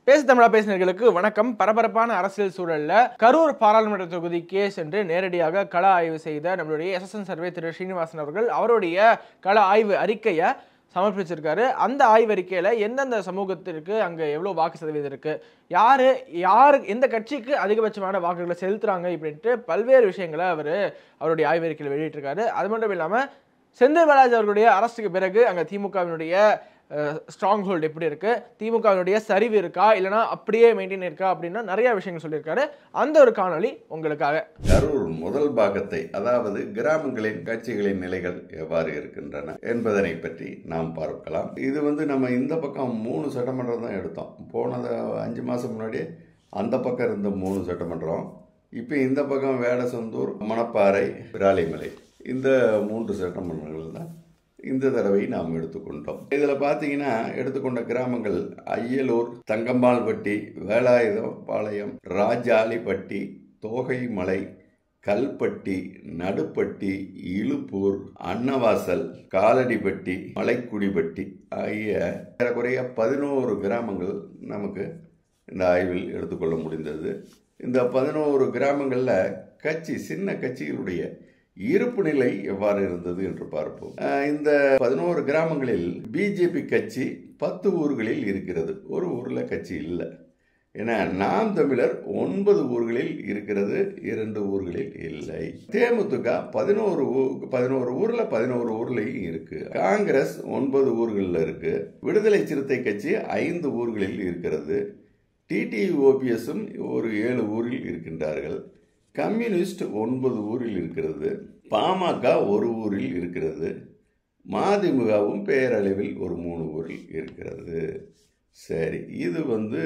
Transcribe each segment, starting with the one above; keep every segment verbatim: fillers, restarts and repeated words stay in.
பேச தமிழா பேசினர்களுக்கு வணக்கம். பரபரப்பான அரசியல் சூழல்ல கரூர் பாராளுமன்ற தொகுதிக்கே சென்று நேரடியாக கள ஆய்வு செய்த நம்மளுடைய எஸ்எஸ்என் சர்வே திரு ஸ்ரீனிவாசன் அவர்கள் அவருடைய கள ஆய்வு அறிக்கையை சமர்ப்பிச்சிருக்காரு. அந்த ஆய்வறிக்கையில எந்தெந்த சமூகத்திற்கு அங்க எவ்வளவு வாக்கு சதவீதம் இருக்கு, யாரு யாரு எந்த கட்சிக்கு அதிகபட்சமான வாக்குகளை செலுத்துறாங்க இப்படின்ட்டு பல்வேறு விஷயங்களை அவர் அவருடைய ஆய்வறிக்கையில் வெளியிட்டிருக்காரு. அது மட்டும் இல்லாம செந்தில் பாலாஜி அவர்களுடைய அரசுக்கு பிறகு அங்க திமுகவினுடைய ஸ்ட்ராங் ஹோல்டு எப்படி இருக்கு, திமுகவினுடைய சரிவு இருக்கா இல்லைனா அப்படியே மெயின்டைன் இருக்கா அப்படின்னா நிறைய விஷயங்கள் சொல்லியிருக்காரு. அந்த ஒரு காணொலி உங்களுக்காக. கரூர் முதல் பாகத்தை, அதாவது கிராமங்களின் கட்சிகளின் நிலைகள் எவ்வாறு இருக்கின்றன என்பதனை பற்றி நாம் பார்க்கலாம். இது வந்து நம்ம இந்த பக்கம் மூணு சட்டமன்றம் தான் எடுத்தோம். போனது அஞ்சு மாசம் முன்னாடி அந்த பக்கம் இருந்த மூணு சட்டமன்றம், இப்போ இந்த பக்கம் வேடசந்தூர், மணப்பாறை, விராலிமலை, இந்த மூன்று சட்டமன்றங்கள் தான் இந்த தடவை நாம் எடுத்துக்கொண்டோம். இதில் பார்த்தீங்கன்னா எடுத்துக்கொண்ட கிராமங்கள் அய்யலூர், தங்கம்பாள்பட்டி, வேலாயுதம் பாளையம், ராஜாலிப்பட்டி, தோகைமலை, கல்பட்டி, நடுப்பட்டி, இழுப்பூர், அன்னவாசல், காலடிப்பட்டி, மலைக்குடிப்பட்டி ஆகிய ஏறக்குறைய பதினோரு கிராமங்கள் நமக்கு இந்த ஆய்வில் எடுத்துக்கொள்ள முடிந்தது. இந்த பதினோரு கிராமங்களில் கட்சி சின்ன கட்சிகளுடைய இருப்பு நிலை எவ்வாறு இருந்தது என்று பார்ப்போம். இந்த பதினோரு கிராமங்களில் பிஜேபி கட்சி பத்து ஊர்களில் இருக்கிறது, ஒரு ஊர்ல கட்சி இல்லை. ஏன்னா நாம் தமிழர் ஒன்பது ஊர்களில் இருக்கிறது, இரண்டு ஊர்களில் இல்லை. தேமுதிக பதினோரு பதினோரு ஊர்ல பதினோரு ஊர்லையும் இருக்கு. காங்கிரஸ் ஒன்பது ஊர்களில் இருக்கு. விடுதலை சிறுத்தை கட்சி ஐந்து ஊர்களில் இருக்கிறது. டிடிவி ஓபிஎஸும் ஒரு ஏழு ஊரில் இருக்கின்றார்கள். கம்யூனிஸ்ட் ஒன்பது ஊரில் இருக்கிறது. பாமக ஒரு ஊரில் இருக்கிறது. மதிமுகவும் பேரளவில் ஒரு மூணு ஊரில் இருக்கிறது. சரி, இது வந்து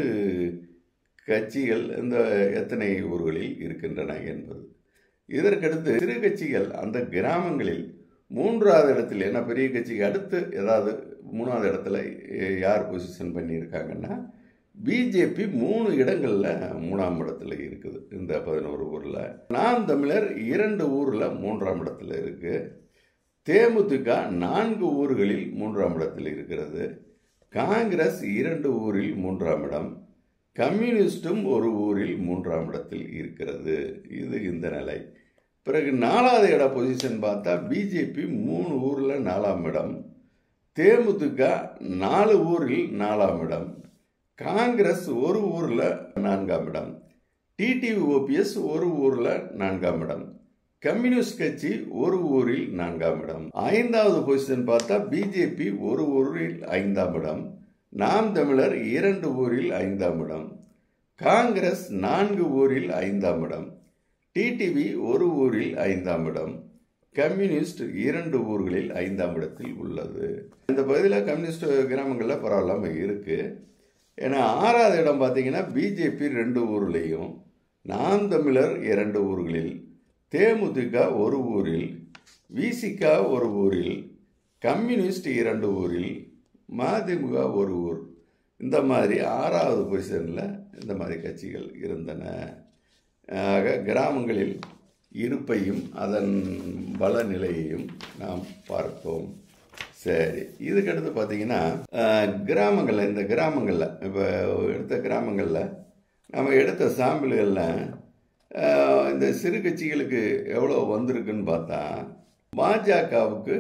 கட்சிகள் இந்த எத்தனை ஊர்களில் இருக்கின்றன என்பது. இதற்கடுத்து சிறு கட்சிகள் அந்த கிராமங்களில் மூன்றாவது இடத்தில், ஏன்னா பெரிய கட்சிக்கு அடுத்து ஏதாவது மூணாவது இடத்துல யார் பொசிஷன் பண்ணியிருக்காங்கன்னா பிஜேபி மூணு இடங்கள்ல மூணாம் இடத்துல இருக்குது. இந்த பதினோரு ஊர்ல நாம் தமிழர் இரண்டு ஊர்ல மூன்றாம் இடத்துல இருக்கு. தேமுதிக நான்கு ஊர்களில் மூன்றாம் இடத்தில் இருக்கிறது. காங்கிரஸ் இரண்டு ஊரில் மூன்றாம் இடம். கம்யூனிஸ்டும் ஒரு ஊரில் மூன்றாம் இடத்தில் இருக்கிறது. இது இந்த நிலை. பிறகு நாலாவது இட பொசிஷன் பார்த்தா பிஜேபி மூணு ஊர்ல நாலாம் இடம், தேமுதிக நாலு ஊரில் நாலாம் இடம், காங்கிரஸ் ஒரு ஊர்ல நான்காம் இடம், டிடிவி ஓபிஎஸ் ஒரு ஊர்ல நான்காம் இடம், கம்யூனிஸ்ட் கட்சி ஒரு ஊரில் நான்காம் இடம். ஐந்தாவது பொசிஷன் பார்த்தா பிஜேபி ஒரு ஊரில் ஐந்தாம் இடம், நாம் தமிழர் இரண்டு ஊரில் ஐந்தாம் இடம், காங்கிரஸ் நான்கு ஊரில் ஐந்தாம் இடம், டிடிவி ஒரு ஊரில் ஐந்தாம் இடம், கம்யூனிஸ்ட் இரண்டு ஊர்களில் ஐந்தாம் இடத்தில் உள்ளது. இந்த பகுதியில் கம்யூனிஸ்ட் கிராமங்களில் பரவாயில்லாம இருக்கு. ஏன்னா ஆறாவது இடம் பார்த்தீங்கன்னா பிஜேபி ரெண்டு ஊர்லேயும், நாம் தமிழர் இரண்டு ஊர்களில், தேமுதிக ஒரு ஊரில், விசிக ஒரு ஊரில், கம்யூனிஸ்ட் இரண்டு ஊரில், மதிமுக ஒரு ஊர். இந்த மாதிரி ஆறாவது பொசிஷனில் இந்த மாதிரி கட்சிகள் இருந்தன. ஆக கிராமங்களில் இருப்பையும் அதன் பல நிலையையும் நாம் பார்த்தோம். சரி, இதுக்கடுத்து பார்த்தீங்கன்னா கிராமங்களில், இந்த கிராமங்களில் இப்போ எடுத்த கிராமங்களில் நம்ம எடுத்த சாம்பிள்களில் இந்த சிறு கட்சிகளுக்கு எவ்வளோ வந்திருக்குன்னு பார்த்தா பாஜகவுக்கு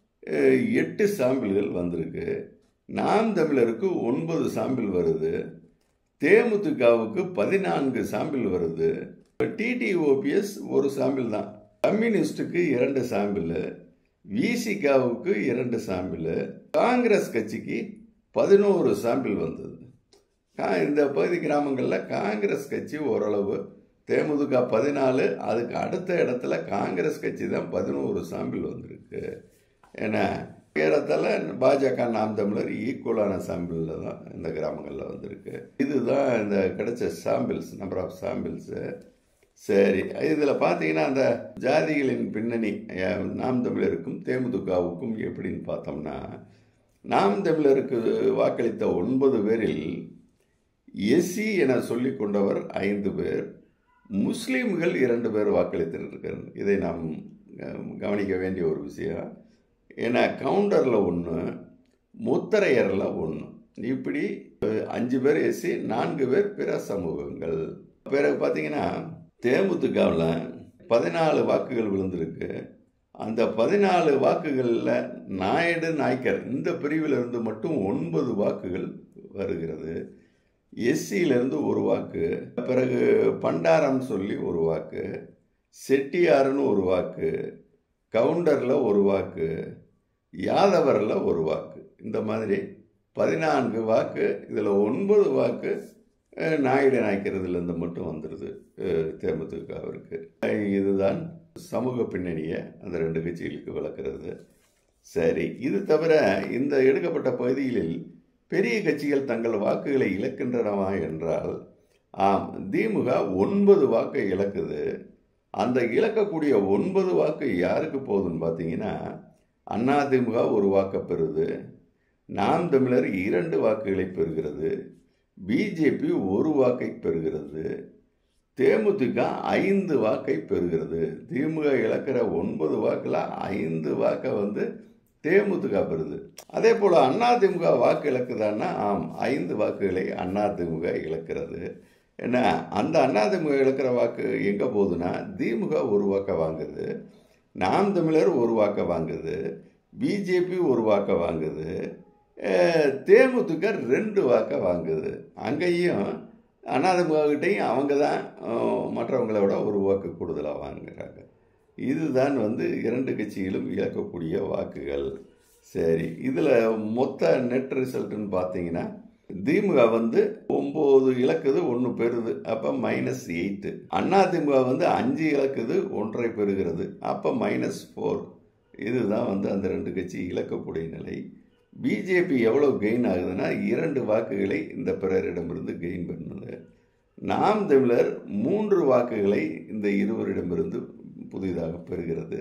எட்டு சாம்பிள்கள் வந்திருக்கு, நாம் தமிழருக்கு ஒன்பது சாம்பிள் வருது, தேமுதிகவுக்கு பதினான்கு சாம்பிள் வருது, டிடிவி ஓபிஎஸ் ஒரு சாம்பிள் தான், கம்யூனிஸ்டுக்கு இரண்டு சாம்பிள், விசிகாவுக்கு இரண்டு சாம்பிள், காங்கிரஸ் கட்சிக்கு பதினோரு சாம்பிள் வந்தது. இந்த பகுதி கிராமங்களில் காங்கிரஸ் கட்சி ஓரளவு, தேமுதிக பதினாலு, அதுக்கு அடுத்த இடத்துல காங்கிரஸ் கட்சி தான் பதினோரு சாம்பிள் வந்திருக்கு. ஏன்னா ஏறத்தால பாஜக நாம் தமிழர் ஈக்குவலான சாம்பிளில் தான் இந்த கிராமங்களில் வந்திருக்கு. இதுதான் இந்த கிடைச்ச சாம்பிள்ஸ், நம்பர் ஆஃப் சாம்பிள்ஸு. சரி, இதில் பார்த்தீங்கன்னா அந்த ஜாதிகளின் பின்னணி நாம் தமிழருக்கும் தேமுதிகவுக்கும் எப்படின்னு பார்த்தோம்னா, நாம் தமிழருக்கு வாக்களித்த ஒன்பது பேரில் எஸ்சி என சொல்லிக் கொண்டவர் ஐந்து பேர், முஸ்லீம்கள் இரண்டு பேர் வாக்களித்திருக்கிறார். இதை நாம் கவனிக்க வேண்டிய ஒரு விஷயம். ஏன்னா கவுண்டரில் ஒன்று, முத்தரையரில் ஒன்று, இப்படி அஞ்சு பேர் எஸ்சி, நான்கு பேர் பிற சமூகங்கள். பிறகு பார்த்தீங்கன்னா தேமுதிகவில் பதினாலு வாக்குகள் விழுந்திருக்கு. அந்த பதினாலு வாக்குகளில் நாயுடு நாய்க்கர் இந்த பிரிவில் இருந்து மட்டும் ஒன்பது வாக்குகள் வருகிறது. எஸ்சியிலிருந்து ஒரு வாக்கு, பிறகு பண்டாரம் சொல்லி ஒரு வாக்கு, செட்டியாருன்னு ஒரு வாக்கு, கவுண்டரில் ஒரு வாக்கு, யாதவரில் ஒரு வாக்கு. இந்த மாதிரி பதினான்கு வாக்கு. இதில் ஒன்பது வாக்கு நாயுடு நாய்க்கிறதுலேருந்து மட்டும் வந்துடுது தேமுதிகவிற்கு. இதுதான் சமூக பின்னணியை அந்த ரெண்டு கட்சிகளுக்கு விளக்குறது. சரி, இது தவிர இந்த எடுக்கப்பட்ட பகுதிகளில் பெரிய கட்சிகள் தங்கள் வாக்குகளை இழக்கின்றனவா என்றால் ஆம், திமுக ஒன்பது வாக்கை இழக்குது. அந்த இழக்கக்கூடிய ஒன்பது வாக்கு யாருக்கு போகுதுன்னு பார்த்தீங்கன்னா, அதிமுக ஒரு வாக்கை பெறுது, நாம் தமிழர் இரண்டு வாக்குகளை பெறுகிறது, பிஜேபி ஒரு வாக்கை பெறுகிறது, தேமுதிக ஐந்து வாக்கை பெறுகிறது. திமுக இழக்கிற ஒன்பது வாக்கில் ஐந்து வாக்கை வந்து தேமுதிக பெறுது. அதே போல் அதிமுக வாக்கு இழக்குதான்னா ஆம், ஐந்து வாக்குகளை அதிமுக இழக்கிறது. ஏன்னா அந்த அதிமுக இழக்கிற வாக்கு எங்கே போகுதுன்னா, திமுக ஒரு வாக்கை வாங்குது, நாம் தமிழர் ஒரு வாக்கை வாங்குது, பிஜேபி ஒரு வாக்கை வாங்குது, தேமுதிக ரெண்டு வாக்கை வாங்குது. அங்கேயும் அதிமுககிட்டையும் அவங்க தான் மற்றவங்கள விட ஒரு வாக்கு கூடுதலாக வாங்குகிறாங்க. இதுதான் வந்து இரண்டு கட்சிகளும் இழக்கக்கூடிய வாக்குகள். சரி, இதில் மொத்த நெட் ரிசல்ட்டுன்னு பார்த்தீங்கன்னா திமுக வந்து ஒம்பது இலக்குது, ஒன்று பெறுது, அப்போ மைனஸ் எயிட்டு. அதிமுக வந்து அஞ்சு இலக்குது, ஒன்றை பெறுகிறது, அப்போ மைனஸ் ஃபோர். இதுதான் வந்து அந்த ரெண்டு கட்சி இழக்கக்கூடிய நிலை. பிஜேபி எவ்வளோ கெயின் ஆகுதுன்னா இரண்டு வாக்குகளை இந்த பிறரிடமிருந்து கெயின் பண்ணுது. நாம் தமிழர் மூன்று வாக்குகளை இந்த இருவரிடமிருந்து புதிதாக பெறுகிறது.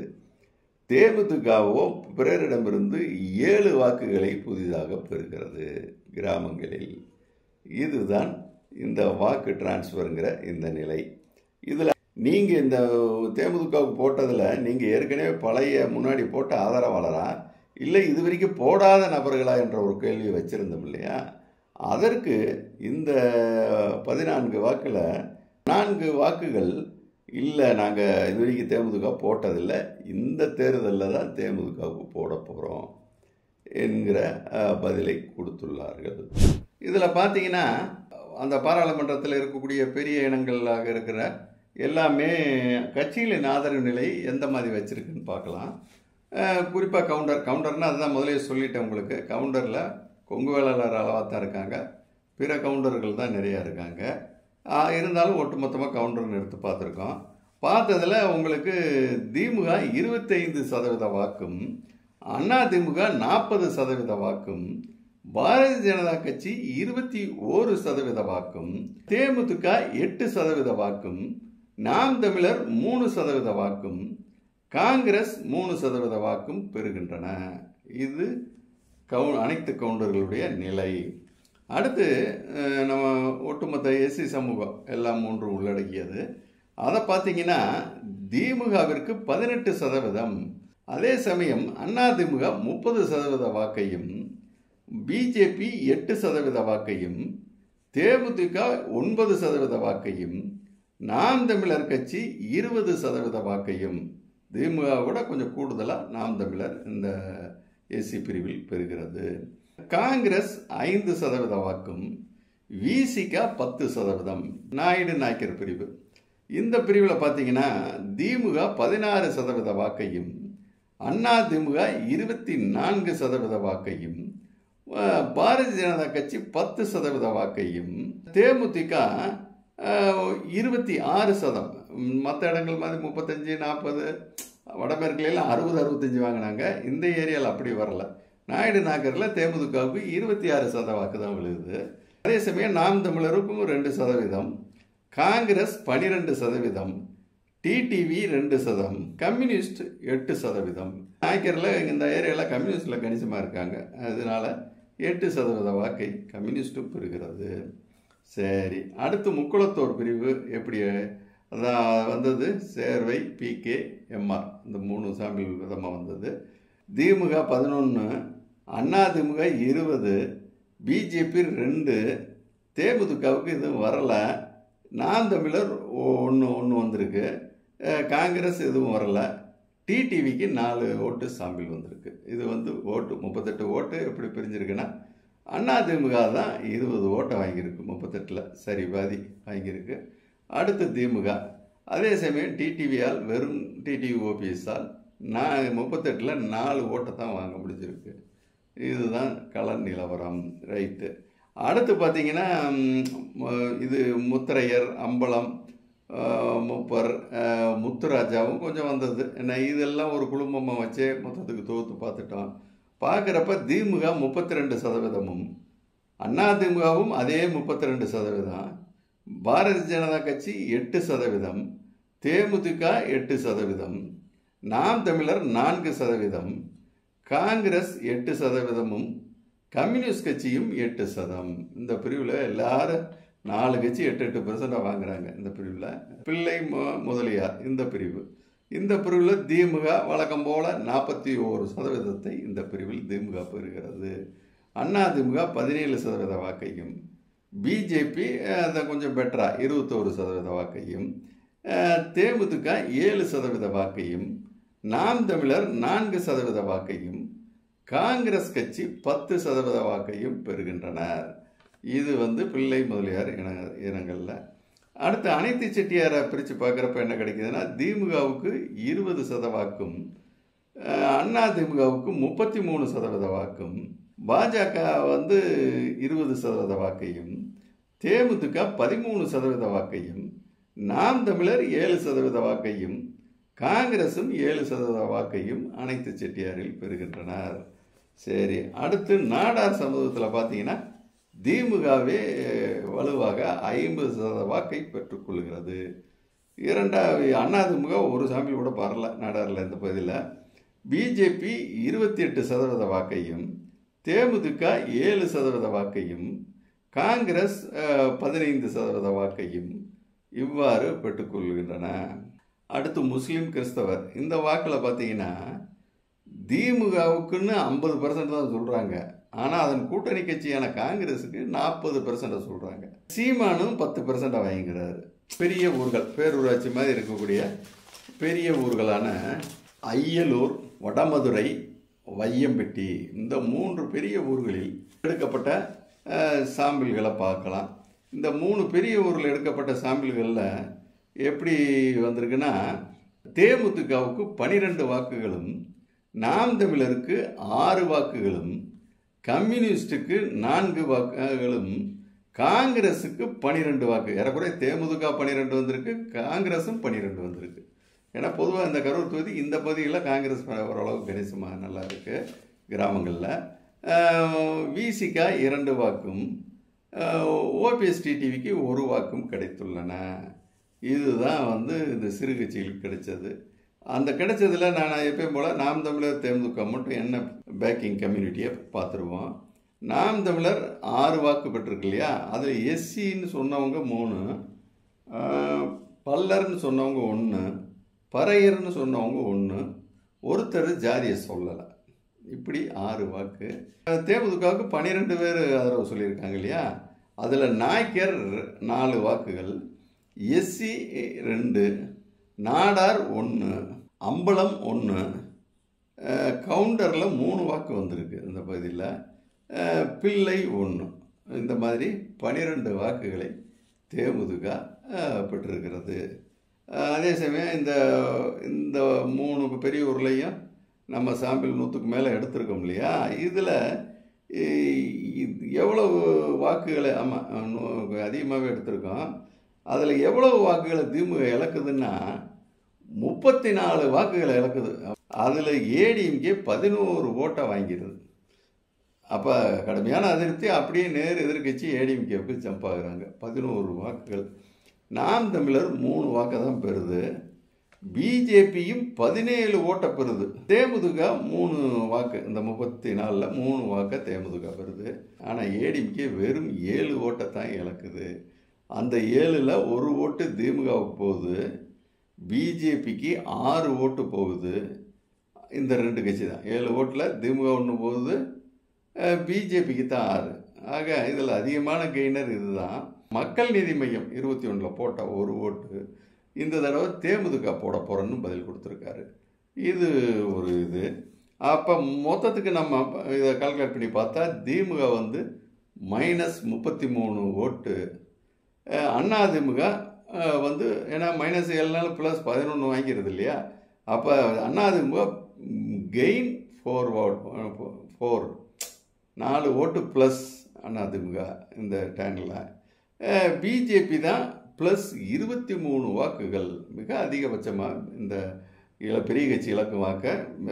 தேமுதிகவோ பிறரிடமிருந்து ஏழு வாக்குகளை புதிதாக பெறுகிறது கிராமங்களில். இதுதான் இந்த வாக்கு டிரான்ஸ்ஃபருங்கிற இந்த நிலை. இதில் நீங்கள் இந்த தேமுதிகவுக்கு போட்டதில் நீங்கள் ஏற்கனவே பழைய முன்னாடி போட்ட ஆதரவாளரா இல்லை இது வரைக்கும் போடாத நபர்களா என்ற ஒரு கேள்வியை வச்சுருந்தோம் இல்லையா? அதற்கு இந்த பதினான்கு வாக்கில் நான்கு வாக்குகள் இல்லை, நாங்கள் இது வரைக்கும் தேமுதிக போட்டதில்லை, இந்த தேர்தலில் தான் தேமுதிகவுக்கு போட போகிறோம் என்கிற பதிலை கொடுத்துள்ளார்கள். இதில் பார்த்தீங்கன்னா அந்த பாராளுமன்றத்தில் இருக்கக்கூடிய பெரிய இனங்களாக இருக்கிற எல்லாமே கட்சிகளின் ஆதரவு நிலை எந்த மாதிரி வச்சுருக்குன்னு பார்க்கலாம். குறிப்பாக கவுண்டர் கவுண்டர்னால் அதுதான் முதலே சொல்லிட்டேன் உங்களுக்கு. கவுண்டரில் கொங்கு வேளாளர் அளவாக தான் இருக்காங்க, பிற கவுண்டர்கள் தான் நிறையா இருக்காங்க. இருந்தாலும் ஒட்டுமொத்தமாக கவுண்டர்னு எடுத்து பார்த்துருக்கோம். பார்த்ததில் உங்களுக்கு திமுக இருபத்தைந்து சதவீத வாக்கும், அதிமுக நாற்பது சதவீத வாக்கும், பாரதிய ஜனதா கட்சி இருபத்தி ஓரு சதவீத வாக்கும், தேமுதிக எட்டு சதவீத வாக்கும், நாம் தமிழர் மூணு சதவீத வாக்கும், காங்கிரஸ் மூணு சதவீத வாக்கும் பெறுகின்றன. இது கவு அனைத்து கவுண்டர்களுடைய நிலை. அடுத்து நம்ம ஒட்டுமொத்த எஸ்சி சமூகம் எல்லாம் மூன்று உள்ளடக்கியது. அதை பார்த்தீங்கன்னா திமுகவிற்கு பதினெட்டு சதவீதம், அதே சமயம் அதிமுக முப்பது சதவீத வாக்கையும், பிஜேபி எட்டு சதவீத வாக்கையும், தேமுதிக ஒன்பது சதவீத வாக்கையும், நாம் தமிழர் கட்சி இருபது சதவீத வாக்கையும், திமுக விட கொஞ்சம் கூடுதலாக நாம் தமிழர் இந்த எஸ்சி பிரிவில் பெறுகிறது. காங்கிரஸ் ஐந்து சதவீத வாக்கும், விசிக பத்து சதவீதம், நாயுடு நாய்க்கர் பிரிவு. இந்த பிரிவில் பார்த்தீங்கன்னா திமுக பதினாறு சதவீத வாக்கையும், அதிமுக இருபத்தி நான்கு சதவீத வாக்கையும், பாரதிய ஜனதா கட்சி பத்து சதவீத வாக்கையும், தேமுதிக இருபத்தி ஆறு சதம். மற்ற இடங்கள் மாதிரி முப்பத்தஞ்சு நாற்பது, வடமேற்குலாம் அறுபது அறுபத்தஞ்சு வாங்கினாங்க. இந்த ஏரியாவில் அப்படி வரல. நாயுடு நாகரில் தேமுதிகவுக்கு இருபத்தி ஆறு சத வாக்கு தான் விழுகுது. அதே சமயம் நாம் தமிழருக்கும் ரெண்டு சதவீதம், காங்கிரஸ் பனிரெண்டு சதவீதம், டிடிவி ரெண்டு சதம், கம்யூனிஸ்ட் எட்டு சதவீதம். நாய்க்கரில் இந்த ஏரியாவில் கம்யூனிஸ்டில் கணிசமாக இருக்காங்க, அதனால எட்டு சதவீத வாக்கை கம்யூனிஸ்ட்டும் பெறுகிறது. சரி, அடுத்து முக்குளத்தோர் பிரிவு எப்படி அதான் வந்தது? சேர்வை, பிகே, எம்ஆர், இந்த மூணு சாம்பிள் விதமாக வந்தது. திமுக பதினொன்று, அதிமுக இருபது, பிஜேபி ரெண்டு, தேமுதிகவுக்கு எதுவும் வரலை, நாம் தமிழர் ஒன்று ஒன்று வந்திருக்கு, காங்கிரஸ் எதுவும் வரலை, டிடிவிக்கு நாலு ஓட்டு சாம்பிள் வந்திருக்கு. இது வந்து ஓட்டு முப்பத்தெட்டு ஓட்டு எப்படி பிரிஞ்சிருக்குன்னா அதிமுக தான் இருபது ஓட்டை வாங்கியிருக்கு, முப்பத்தெட்டில் சரி பாதி வாங்கியிருக்கு. அடுத்து திமுக, அதே சமயம் டிடிவியால் வெறும் டிடிவி ஓபிஎஸ்ஸால் நான் முப்பத்தெட்டில் நாலு ஓட்டை தான் வாங்க முடிஞ்சிருக்கு. இதுதான் கள நிலவரம். ரைட்டு. அடுத்து பார்த்தீங்கன்னா இது முத்திரையர், அம்பலம், முப்பர், முத்துராஜாவும் கொஞ்சம் வந்தது. ஏன்னா இதெல்லாம் ஒரு குடும்பமாக வச்சே மொத்தத்துக்கு தொகுத்து பார்த்துட்டோம். பார்க்குறப்ப திமுக முப்பத்தி ரெண்டு சதவீதமும் அதிமுகவும் அதே முப்பத்தி ரெண்டு சதவீதம், பாரதிய ஜனதா கட்சி எட்டு சதவீதம், தேமுதிக எட்டு சதவீதம், நாம் தமிழர் நான்கு சதவீதம், காங்கிரஸ் எட்டு சதவீதமும், கம்யூனிஸ்ட் கட்சியும் எட்டு சதம். இந்த பிரிவில் எல்லாரும் நாலு கட்சி எட்டு எட்டு பெர்சென்டாக வாங்குறாங்க. இந்த பிரிவில் பிள்ளை முதலியார் இந்த பிரிவு, இந்த பிரிவில் திமுக வழக்கம் போல நாற்பத்தி ஓரு சதவீதத்தை இந்த பிரிவில் திமுக பெறுகிறது. அதிமுக பதினேழு சதவீத வாக்கையும், பிஜேபி அதை கொஞ்சம் பெட்டரா இருபத்தோரு சதவீத வாக்கையும், தேமுதிக ஏழு சதவீத வாக்கையும், நாம் தமிழர் நான்கு சதவீத வாக்கையும், காங்கிரஸ் கட்சி பத்து சதவீத வாக்கையும் பெறுகின்றனர். இது வந்து பிள்ளை முதலியார் இன இனங்களில். அடுத்து அனைத்து செட்டியாரை பிரித்து பார்க்குறப்ப என்ன கிடைக்குதுன்னா திமுகவுக்கு இருபது சத வாக்கும், அதிமுகவுக்கு முப்பத்தி மூணு சதவீத வாக்கும், பாஜக வந்து இருபது சதவீத வாக்கையும், தேமுதிக பதிமூணு சதவீத வாக்கையும், நாம் தமிழர் ஏழு சதவீத வாக்கையும், காங்கிரசும் ஏழு சதவீத வாக்கையும் அனைத்து செட்டியாரில் பெறுகின்றனர். சரி, அடுத்து நாடார் சமூகத்தில் பார்த்தீங்கன்னா திமுகவே வலுவாக ஐம்பது சதவீத வாக்கை பெற்றுக்கொள்கிறது. இரண்டாவது அதிமுக ஒரு சாம்பிள் கூட பரல நாடாரில் இந்த பகுதியில். பிஜேபி இருபத்தி எட்டு சதவீத வாக்கையும், தேமுதிக ஏழு சதவீத வாக்கையும், காங்கிரஸ் பதினைந்து சதவீத வாக்கையும் இவ்வாறு பெற்றுக்கொள்கின்றன. அடுத்து முஸ்லீம் கிறிஸ்தவர் இந்த வாக்கில் பார்த்தீங்கன்னா திமுகவுக்குன்னு ஐம்பது பர்சன்ட் தான் சொல்கிறாங்க, ஆனால் அதன் கூட்டணி கட்சியான காங்கிரஸுக்கு நாற்பது பர்சன்ட் சொல்கிறாங்க. சீமானும் பத்து பர்சன்ட் வாங்கிக்கிறாரு. பெரிய ஊர்கள், பேரூராட்சி மாதிரி இருக்கக்கூடிய பெரிய ஊர்களான அய்யலூர், வடமதுரை, வையம்பட்டி இந்த மூன்று பெரிய ஊர்களில் எடுக்கப்பட்ட சாம்பிள்களை பார்க்கலாம். இந்த மூணு பெரிய ஊரில் எடுக்கப்பட்ட சாம்பிள்களில் எப்படி வந்திருக்குன்னா தேமுதிகவுக்கு பனிரெண்டு வாக்குகளும், நாம் தமிழருக்கு ஆறு வாக்குகளும், கம்யூனிஸ்டுக்கு நான்கு வாக்குகளும், காங்கிரஸுக்கு பனிரெண்டு வாக்கு. ஏறக்குறைய தேமுதிக பனிரெண்டு வந்திருக்கு, காங்கிரஸும் பனிரெண்டு வந்திருக்கு. ஏன்னா பொதுவாக இந்த கரூர் தொகுதி இந்த பகுதியில் காங்கிரஸ் ஓரளவுக்கு கணிசமாக நல்லா இருக்குது கிராமங்களில். விசிகா இரண்டு வாக்கும், ஓபிஎஸ் டிடிவிக்கு ஒரு வாக்கும் கிடைத்துள்ளன. இதுதான் வந்து இந்த சிறு கட்சிகளுக்கு கிடைச்சது. அந்த கிடைச்சதில் நான் எப்பயும் போல் நாம் தமிழர் தேமுதிக மட்டும் என்ன பேக்கிங் கம்யூனிட்டியை பார்த்துருவோம். நாம் தமிழர் ஆறு வாக்கு பெற்றிருக்கு இல்லையா, அதில் எஸ்சின்னு சொன்னவங்க மூணு, பல்லர்னு சொன்னவங்க ஒன்று, பறையர்னு சொன்னவங்க ஒன்று, ஒருத்தர் ஜாதியை சொல்லலை. இப்படி ஆறு வாக்கு. தேமுதிகவுக்கு பன்னிரெண்டு பேர் ஆதரவு சொல்லியிருக்காங்க இல்லையா, அதில் நாய்க்கர் நாலு வாக்குகள், எஸ்சி ரெண்டு, நாடார் ஒன்று, அம்பலம் ஒன்று, கவுண்டரில் மூணு வாக்கு வந்திருக்கு இந்த பகுதியில், பிள்ளை ஒன்று. இந்த மாதிரி பனிரெண்டு வாக்குகளை தேமுதிக பெற்றிருக்கிறது. அதே சமயம் இந்த இந்த மூணு பெரிய ஊர்லேயும் நம்ம சாம்பிள் நூற்றுக்கு மேலே எடுத்திருக்கோம் இல்லையா, இதில் எவ்வளவு வாக்குகளை, ஆமாம் அதிகமாகவே எடுத்திருக்கோம். அதில் எவ்வளவு வாக்குகளை திமுக இழக்குதுன்னா முப்பத்தி நாலு வாக்குகளை இழக்குது. அதில் ஏடிஎம்கே பதினோரு ஓட்டை வாங்கிடுது. அப்போ கடுமையான அதிருப்தி, அப்படியே நேர் எதிர்கட்சி ஏடிஎம்கேவுக்கு ஜம்ப் ஆகுறாங்க. பதினோரு வாக்குகள். நாம் தமிழர் மூணு வாக்கை தான் பெறுது, பிஜேபியும் பதினேழு ஓட்டை பெறுது, தேமுதிக மூணு வாக்கு, இந்த முப்பத்தி நாலில் மூணு வாக்கை தேமுதிக பெறுது. ஆனால் ஏடிஎம்கே வெறும் ஏழு ஓட்டை தான் இழக்குது. அந்த ஏழில் ஒரு ஓட்டு திமுகவுக்கு போகுது, பிஜேபிக்கு ஆறு ஓட்டு போகுது. இந்த ரெண்டு கட்சி தான் ஏழு ஓட்டில் திமுக ஒன்று போகுது, பிஜேபிக்கு தான் ஆறு. ஆக இதில் அதிகமான கெய்னர் இதுதான். மக்கள் நீதி மையம் இருபத்தி ஒன்றில் போட்ட ஒரு ஓட்டு இந்த தடவை தேமுதிக போட போகிறேன்னு பதில் கொடுத்துருக்காரு. இது ஒரு இது. அப்போ மொத்தத்துக்கு நம்ம இதை கால்குலேட் பண்ணி பார்த்தா திமுக வந்து மைனஸ் முப்பத்தி மூணு ஓட்டு, அதிமுக வந்து ஏன்னா மைனஸ் ஏழுனால ப்ளஸ் பதினொன்று வாங்கிக்கிறது இல்லையா, அப்போ AIADMK gain four vote four நாலு ஓட்டு ப்ளஸ் அதிமுக இந்த டேனில். பிஜேபி தான் ப்ளஸ் இருபத்தி மூணு வாக்குகள், மிக அதிகபட்சமாக இந்த இல பெரிய கட்சி இலக்கும் வாக்க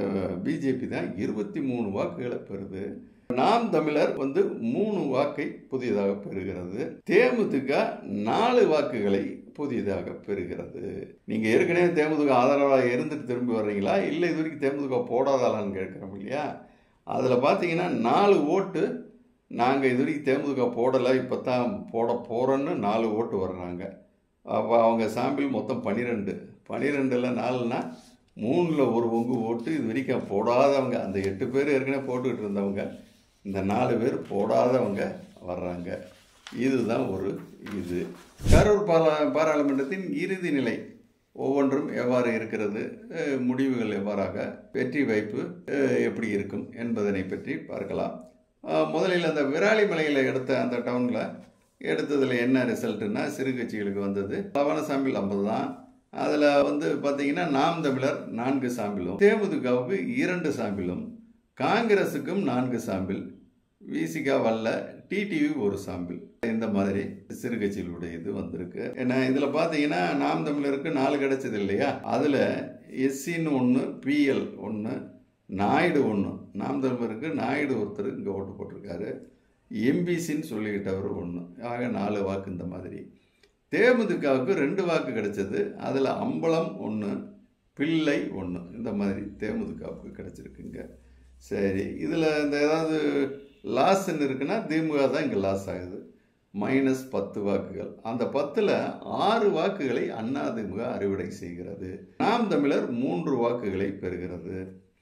பிஜேபி தான் இருபத்தி மூணு வாக்குகளை பெறுது. நாம் தமிழர் வந்து மூணு வாக்கை புதியதாக பெறுகிறது. தேமுதிக நாலு வாக்குகளை புதியதாக பெறுகிறது. நீங்க ஏற்கனவே தேமுதிக ஆதரவாக இருந்துட்டு திரும்பி வர்றீங்களா, இல்லை இது வரைக்கும் தேமுதிக போடாதாலான்னு கேட்குறோம் இல்லையா. அதில் பார்த்தீங்கன்னா நாலு ஓட்டு நாங்கள் இது வரைக்கும் தேமுதிக போடலை, இப்போ தான் போட போகிறோன்னு நாலு ஓட்டு வர்றாங்க. அப்போ அவங்க சாம்பிள் மொத்தம் பன்னிரெண்டு, பன்னிரெண்டில் நாலுனா மூணில் ஒரு பங்கு ஓட்டு இது வரைக்கும் போடாதவங்க. அந்த எட்டு பேர் ஏற்கனவே போட்டுக்கிட்டு இருந்தவங்க, இந்த நாலு பேர் போடாதவங்க வர்றாங்க. இதுதான் ஒரு இது. கரூர் பாரா பாராளுமன்றத்தின் இறுதி நிலை ஒவ்வொன்றும் எவ்வாறு இருக்கிறது, முடிவுகள் எவ்வாறாக, வெற்றி வாய்ப்பு எப்படி இருக்கும் என்பதனை பற்றி பார்க்கலாம். முதலில் அந்த விராலிமலையில் எடுத்த அந்த டவுனில் எடுத்ததில் என்ன ரிசல்ட்டுன்னா சிறு கட்சிகளுக்கு வந்தது லவன சாம்பிள் ஐம்பது தான். அதில் வந்து பார்த்தீங்கன்னா நாம் தமிழர் நான்கு சாம்பிளும், தேமுதிகவுக்கு இரண்டு சாம்பிளும், காங்கிரஸுக்கும் நான்கு சாம்பிள், விசிகா வல்ல, டிடிவி ஒரு சாம்பிள். இந்த மாதிரி சிறு கட்சிகளுடைய இது வந்திருக்கு. ஏன்னா இதில் பார்த்தீங்கன்னா நாம் தமிழருக்கு நாலு கிடைச்சது இல்லையா, அதில் எஸ்சின்னு ஒன்று, பிஎல் ஒன்று, நாயுடு ஒன்று. நாம் தமிழருக்கு நாயுடு ஒருத்தர் இங்கே ஓட்டு போட்டிருக்காரு, எம்பிசின்னு சொல்லிக்கிட்டவர் ஒன்று. ஆக நாலு வாக்கு. இந்த மாதிரி தேமுதிகவுக்கு ரெண்டு வாக்கு கிடைச்சது, அதில் அம்பலம் ஒன்று, பிள்ளை ஒன்று. இந்த மாதிரி தேமுதிகவுக்கு கிடைச்சிருக்குங்க. சரி, இதில் இந்த ஏதாவது லாஸ்ன்னு இருக்குன்னா திமுக தான் இங்கே லாஸ் ஆகுது, மைனஸ் பத்து வாக்குகள். அந்த பத்தில் ஆறு வாக்குகளை அதிமுக அறுவடை செய்கிறது. நாம் தமிழர் மூன்று வாக்குகளை பெறுகிறது.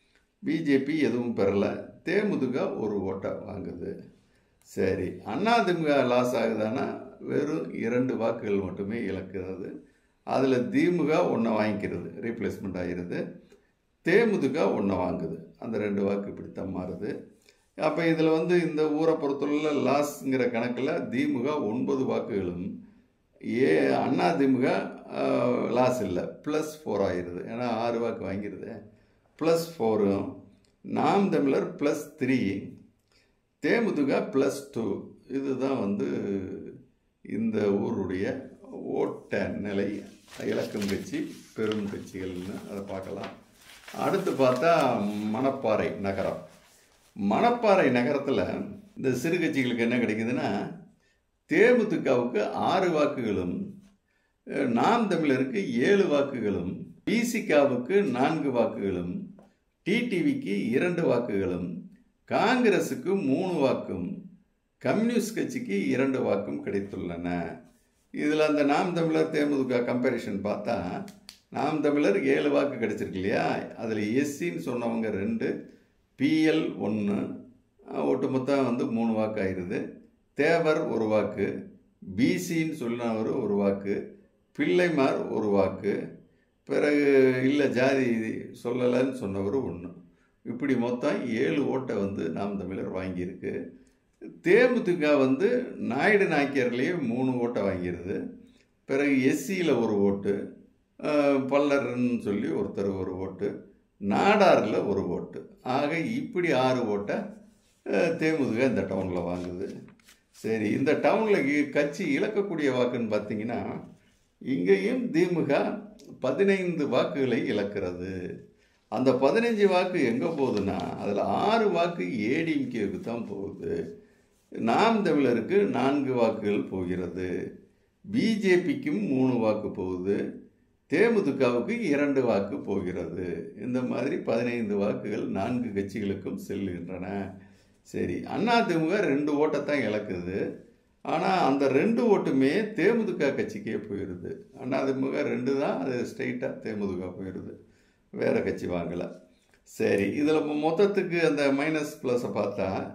பிஜேபி எதுவும் பெறலை, தேமுதிக ஒரு ஓட்டை வாங்குது. சரி, அதிமுக லாஸ் ஆகுதானா வெறும் இரண்டு வாக்குகள் மட்டுமே இழக்கிறது. அதில் திமுக ஒன்றை வாங்கிக்கிறது, ரீப்ளேஸ்மெண்ட் ஆகிடுது. தேமுதிக ஒன்றை வாங்குது, அந்த ரெண்டு வாக்கு இப்படித்தான் மாறுது. அப்போ இதில் வந்து இந்த ஊரை பொறுத்துள்ள லாஸ்ங்கிற கணக்கில் திமுக ஒன்பது வாக்குகளும், ஏ அதிமுக லாஸ் இல்லை, ப்ளஸ் ஃபோர் ஆகிடுது. ஏன்னா ஆறு வாக்கு வாங்கிடுது, ப்ளஸ் ஃபோரும். Naam Tamilar plus three, DMDK plus two. இதுதான் வந்து இந்த ஊருடைய ஓட்ட நிலை, இலக்கும் கட்சி பெரும் கட்சிகள்னு அதை பார்க்கலாம். அடுத்து பார்த்தா மணப்பாறை நகரம். மணப்பாறை நகரத்தில் இந்த சிறு கட்சிகளுக்கு என்ன கிடைக்குதுன்னா, தேமுதிகவுக்கு ஆறு வாக்குகளும், நாம் தமிழருக்கு ஏழு வாக்குகளும், பிசிகாவுக்கு நான்கு வாக்குகளும், டிடிவிக்கு இரண்டு வாக்குகளும், காங்கிரஸுக்கு மூணு வாக்கும், கம்யூனிஸ்ட் கட்சிக்கு இரண்டு வாக்கும் கிடைத்துள்ளன. இதில் அந்த நாம் தமிழர் தேமுதிக கம்பேரிஷன் பார்த்தா நாம் தமிழர் ஏழு வாக்கு கிடைச்சிருக்கு இல்லையா, அதில் எஸ்சின்னு சொன்னவங்க ரெண்டு, பிஎல் ஒன்று, ஒட்டுமொத்தம் வந்து மூணு வாக்கு ஆயிடுது. தேவர் ஒரு வாக்கு, பிசின்னு சொன்னவர் ஒரு வாக்கு, பிள்ளைமார் ஒரு வாக்கு, பிறகு இல்லை ஜாதி சொல்லலைன்னு சொன்னவர் ஒன்று. இப்படி மொத்தம் ஏழு ஓட்டை வந்து நாம் தமிழர் வாங்கியிருக்கு. தேமுதிக வந்து நாயுடு நாய்க்கர்லேயே மூணு ஓட்டை வாங்கிடுது. பிறகு எஸ்சியில் ஒரு ஓட்டு, பல்லர்ன்னு சொல்லி ஒருத்தர் ஒரு ஓட்டு, நாடாரில் ஒரு ஓட்டு. ஆக இப்படி ஆறு ஓட்டை தேமுதிக இந்த டவுனில் வாங்குது. சரி, இந்த டவுனில் கட்சி இழக்கக்கூடிய வாக்குன்னு பார்த்தீங்கன்னா, இங்கேயும் திமுக பதினைந்து வாக்குகளை இழக்கிறது. அந்த பதினஞ்சு வாக்கு எங்கே போகுதுன்னா, அதில் ஆறு வாக்கு ஏடிஎம்கேவுக்கு தான் போகுது. நாம் தமிழருக்கு நான்கு வாக்குகள் போகிறது, பிஜேபிக்கும் மூணு வாக்கு போகுது, தேமுதிகவுக்கு இரண்டு வாக்கு போகிறது. இந்த மாதிரி பதினைந்து வாக்குகள் நான்கு கட்சிகளுக்கும் செல்லுகின்றன. சரி, அதிமுக ரெண்டு ஓட்டைத்தான் இழக்குது. ஆனால் அந்த ரெண்டு ஓட்டுமே தேமுதிக கட்சிக்கே போயிடுது. அதிமுக ரெண்டு தான், அது ஸ்ட்ரெயிட்டாக தேமுதிக போயிடுது, வேறு கட்சி வாங்கலை. சரி, இதில் மொத்தத்துக்கு அந்த மைனஸ் ப்ளஸை பார்த்தா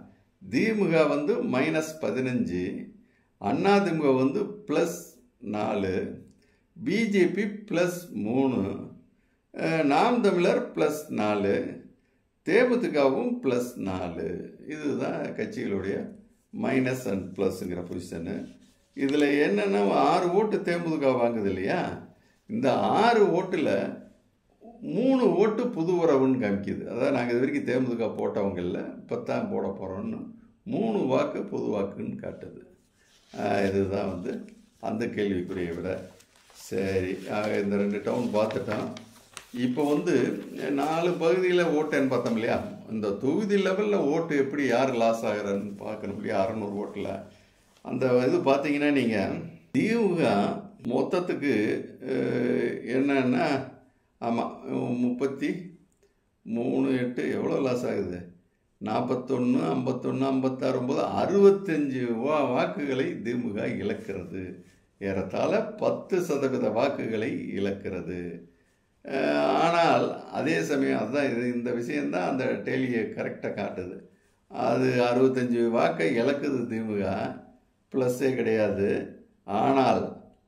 திமுக வந்து மைனஸ் பதினஞ்சு, அதிமுக வந்து ப்ளஸ் நாலு, பிஜேபி ப்ளஸ் மூணு, நாம் தமிழர் ப்ளஸ் நாலு, தேமுதிகவும் ப்ளஸ் நாலு. இதுதான் கட்சிகளுடைய மைனஸ் அண்ட் ப்ளஸ்ங்கிற பொசிஷனு. இதில் என்னென்னா ஆறு ஓட்டு தேமுதிக வாங்குது இல்லையா, இந்த ஆறு ஓட்டில் மூணு ஓட்டு புது உறவுன்னு காமிக்குது. அதாவது நாங்கள் இது வரைக்கும் தேமுதிக போட்டவங்களில் இப்போ தான் போட போகிறோன்னு மூணு வாக்கு பொது வாக்குன்னு காட்டுது. இதுதான் வந்து அந்த கேள்விக்குரிய விட. சரி, இந்த ரெண்டு டவுன் பார்த்துட்டோம். இப்போ வந்து நாலு பகுதியில் ஓட்டுன்னு பார்த்தோம் இல்லையா, இந்த தொகுதி லெவலில் ஓட்டு எப்படி யார் லாஸ் ஆகிறான்னு பார்க்கணும் இல்லையா. அறநூறு ஓட்டில் அந்த இது பார்த்தீங்கன்னா நீங்கள் திமுக மொத்தத்துக்கு என்னன்னா, ஆமாம், முப்பத்தி மூணு எட்டு எவ்வளோ லாஸ் ஆகுது, நாற்பத்தொன்று ஐம்பத்தொன்று ஐம்பத்தாறு ஒம்பது அறுபத்தஞ்சு வா வாக்குகளை திமுக இழக்கிறது. ஏறத்தாழ பத்து சதவீத வாக்குகளை இழக்கிறது. ஆனால் அதே சமயம் அதுதான் இது இந்த விஷயந்தான் அந்த டெலியை கரெக்டாக காட்டுது. அது அறுபத்தஞ்சு வாக்கை இழக்குது திமுக, ப்ளஸ்ஸே கிடையாது. ஆனால்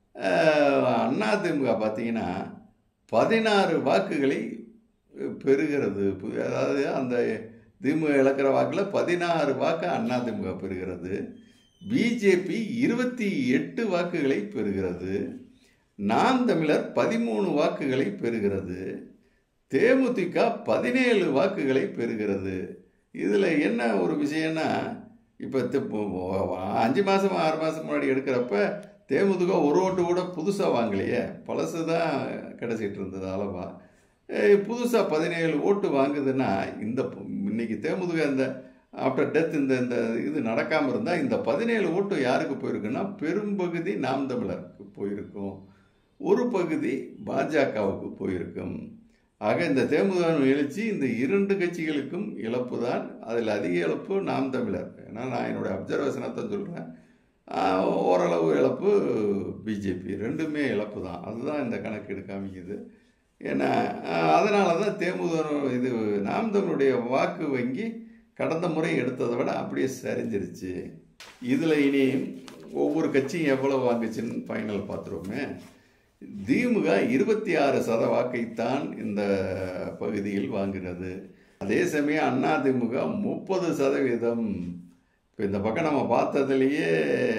அதிமுக பார்த்தீங்கன்னா பதினாறு வாக்குகளை பெறுகிறது. அதாவது அந்த திமுக இழக்கிற வாக்கில் பதினாறு வாக்கு அதிமுக பெறுகிறது. பிஜேபி இருபத்தி எட்டு வாக்குகளை பெறுகிறது. நாம் தமிழர் பதிமூணு வாக்குகளை பெறுகிறது. தேமுதிக பதினேழு வாக்குகளை பெறுகிறது. இதில் என்ன ஒரு விஷயம்னா, இப்போ அஞ்சு மாதம் ஆறு மாதம் முன்னாடி எடுக்கிறப்ப தேமுதிக ஒரு ஓட்டு கூட புதுசாக வாங்கலையே, பழசு தான் கிடச்சிட்டு இருந்தது அளவா. புதுசாக பதினேழு ஓட்டு வாங்குதுன்னா இந்த இன்னைக்கு தேமுதிக இந்த ஆஃப்டர் டெத் இந்த இந்த இது நடக்காமல் இருந்தால் இந்த பதினேழு ஓட்டு யாருக்கு போயிருக்குன்னா பெரும்பகுதி நாம் தமிழருக்கு போயிருக்கும், ஒரு பகுதி பாஜகவுக்கு போயிருக்கும். ஆக இந்த தேமுதிக எழுச்சி இந்த இரண்டு கட்சிகளுக்கும் இழப்பு தான். அதில் அதிக இழப்பு நாம் தமிழர். ஏன்னா நான் என்னுடைய அப்சர்வேஷனை தான் சொல்கிறேன். ஓரளவு இழப்பு பிஜேபி, ரெண்டுமே இழப்பு தான். அதுதான் இந்த கணக்கெடு காமிக்குது. ஏன்னா அதனால தான் தேமுதிக இது நாம் தமிழுடைய வாக்கு வங்கி கடந்த முறை எடுத்ததை விட அப்படியே சரிஞ்சிருச்சு. இதில் இனி ஒவ்வொரு கட்சியும் எவ்வளோ வாங்குச்சுன்னு ஃபைனல் பார்த்துருவோமே. திமுக இருபத்தி ஆறு சத வாக்கைத்தான் இந்த பகுதியில் வாங்குகிறது. அதே சமயம் அதிமுக முப்பது சதவீதம். இப்போ இந்த பக்கம் நம்ம பார்த்ததுலேயே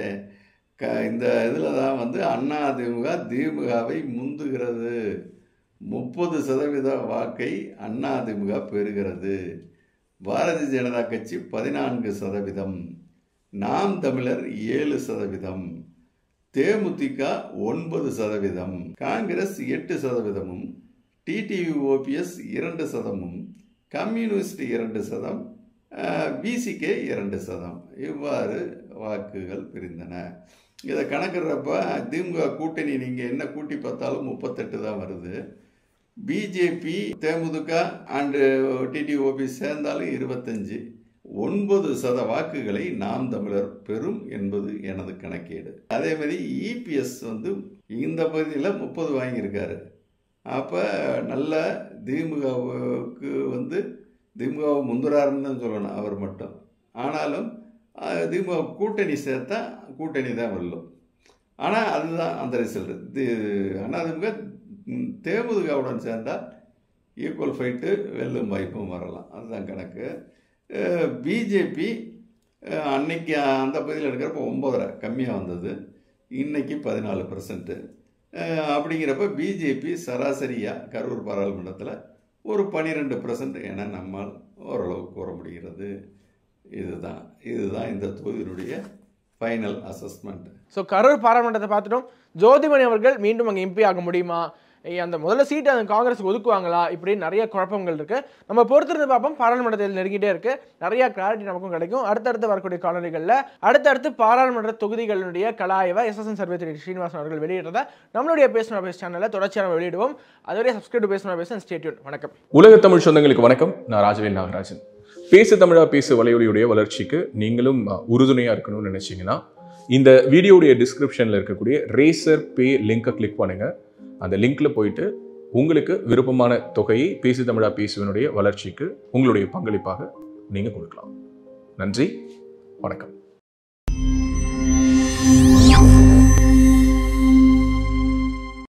க இந்த இதில் தான் வந்து அதிமுக திமுகவை முந்துகிறது. முப்பது சதவீத வாக்கை அதிமுக பெறுகிறது. பாரதிய ஜனதா கட்சி பதினான்கு சதவீதம், நாம் தமிழர் ஏழு சதவீதம், தேமுதிக ஒன்பது சதவீதம், காங்கிரஸ் எட்டு சதவீதமும், டிடிவி ஓபிஎஸ் இரண்டு சதமும், கம்யூனிஸ்ட் இரண்டு சதம், பிசிகே இரண்டு சதம். இவ்வாறு வாக்குகள் பிரிந்தன. இதை கணக்குறப்ப திமுக கூட்டணி நீங்கள் என்ன கூட்டி பார்த்தாலும் முப்பத்தெட்டு தான் வருது. BJP DMDK and TTV OPS சேர்ந்தாலும் இருபத்தஞ்சு. ஒன்பது சத வாக்குகளை நாம் தமிழர் பெறும் என்பது எனது கணக்கீடு. அதே மாதிரி இபிஎஸ் வந்து இந்த பகுதியில் முப்பது வாங்கியிருக்காரு. அப்போ நல்ல திமுகவுக்கு வந்து திமுகவை முந்துறாருன்னு தான் சொல்லணும் அவர் மட்டும். ஆனாலும் திமுக கூட்டணி சேர்த்தா கூட்டணி தான் வெல்லும். ஆனால் அதுதான் அந்த ரிசல்ட். தி அதிமுக தேமுதிகவுடன் சேர்ந்தால் ஈக்குவல் ஃபைட்டு வெல்லும் வாய்ப்பும் வரலாம். அதுதான் கணக்கு. பிஜேபி அன்னைக்கு அந்த பகுதியில் எடுக்கிறப்ப ஒம்பதரை கம்மியாக வந்தது, இன்னைக்கு பதினாலு பர்சன்ட்டு. அப்படிங்கிறப்ப பிஜேபி சராசரியாக கரூர் பாராளுமன்றத்தில் ஒரு பன்னிரெண்டு பர்சன்ட் என நம்மால் ஓரளவு கூற முடிகிறது. இதுதான் இதுதான் இந்த தொகுதியினுடைய ஃபைனல் அசஸ்மெண்ட். ஸோ கரூர் பாராளுமன்றத்தை பார்த்துட்டோம். ஜோதிமணி அவர்கள் மீண்டும் அங்கே எம்பி ஆக முடியுமா, அந்த முதல்ல சீட்டை அந்த காங்கிரஸுக்கு ஒதுக்குவாங்களா, இப்படி நிறைய குழப்பங்கள் இருக்குது. நம்ம பொறுத்திருந்து பார்ப்போம். பாராளுமன்றத்தில் நெருங்கிட்டே இருக்கு, நிறைய கிளாரிட்டி நமக்கும் கிடைக்கும். அடுத்தடுத்து வரக்கூடிய காணொலிகளில் அடுத்தடுத்து பாராளுமன்ற தொகுதிகளுடைய கலாய்வை எஸ்எஸ்என் சர்வே திரு ஸ்ரீனிவாசன் அவர்கள் வெளியிட்டதை நம்மளுடைய பேசுனா பேஸ் சேனலில் தொடர்ச்சியாக வெளியிடுவோம். அதுவரை சப்ஸ்கிரைப் பேசுனா பேச ஸ்டே டியூன். வணக்கம். உலக தமிழ் சொந்தங்களுக்கு வணக்கம். நான் ராஜவேல் நாகராஜன். பேசு தமிழா பேசு வலையொலியுடைய வளர்ச்சிக்கு நீங்களும் உறுதுணையாக இருக்கணும்னு நினைச்சீங்கன்னா இந்த வீடியோடைய டிஸ்கிரிப்ஷனில் இருக்கக்கூடிய ரேசர் பே லிங்கை கிளிக் பண்ணுங்கள். அந்த லிங்க்ல போயிட்டு உங்களுக்கு விருப்பமான தொகையை பேசு தமிழா பேசுவனுடைய வளர்ச்சிக்கு உங்களுடைய பங்களிப்பாக நீங்கள் கொடுக்கலாம். நன்றி, வணக்கம்.